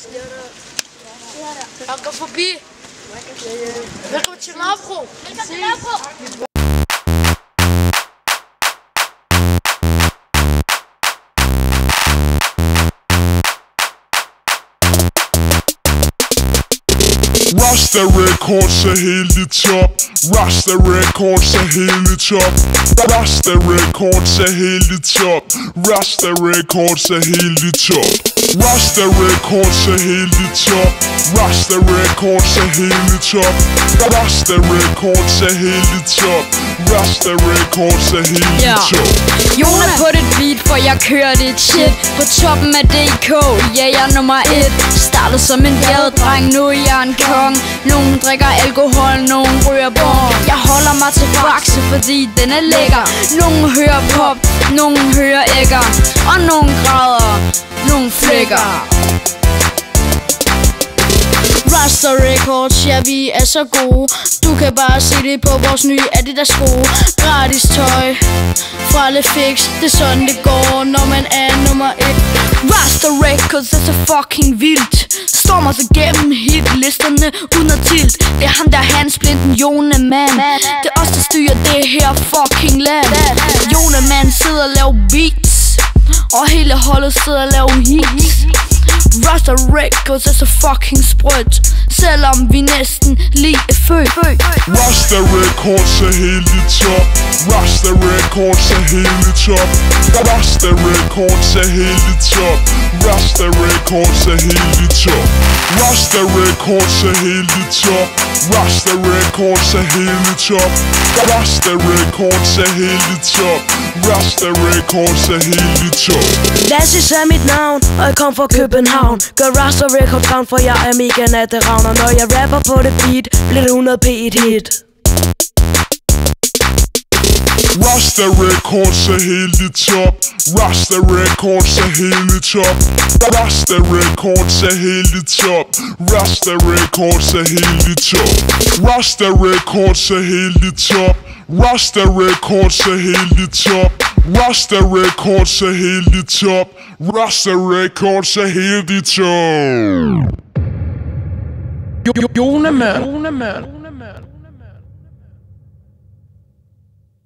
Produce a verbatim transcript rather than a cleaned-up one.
Jeg går forbi. Velkommen til Nørrebro. Velkommen til Nørrebro. Rasta Records er helt i top. Rasta Records er helt i top. Rasta Records er helt i top. Rasta Records er helt i top. Rasta Records er helt i top. Rasta Records er helt i top. Rasta Records er helt i top. Rasta Records er helt i top. Jon er på det beat, for jeg kører det shit. På toppen af D K, ja jeg er nummer et. Startede som en gadedreng, nu er jeg en kong. Nogen drikker alkohol, nogen ryger bong. Jeg holder mig til bakse, fordi den er lækker. Nogen hører pop, nogen hører ægger. Og nogen græder, nogen flækker. Rasta Records, ja vi er så gode. Du kan bare se det på vores nye Adidas sko. Gratis tøj fra LeFix, det er sådan det går, når man er nummer et. Rasta Records er så fucking vildt. Stormer sig gennem hitlisterne uden at tilt. Det er ham der Hans Blinten, Joneman. Det er os der styrer det her fucking land. Joneman sidder og laver beats, og hele holdet sidder og laver hits. Rasta Records er så fucking sprødt, selvom vi næsten lige er født. Rasta Records er helt i top. Rasta Records er helt i top. Rasta Records er helt i top. Rasta Records er helt i top. Rasta Records er helt i top. Rasta Records er helt i top. Rasta Records er helt i top. Rasta Records er helt i top. Lassis er mit navn, og jeg kom fra København. Gør Rasta Records gavn, for jeg er mega natteravn. Og når jeg rapper på det beat, bliver det hundrede p et hit. Rasta Records er helt i top. Rasta Records er helt i top. Rasta Records er helt i top. Rasta Records er helt i top. Rasta Records er helt i top. Rasta Records er helt i top. Rasta Records er helt i top. Rasta Records er helt i top. Joneman.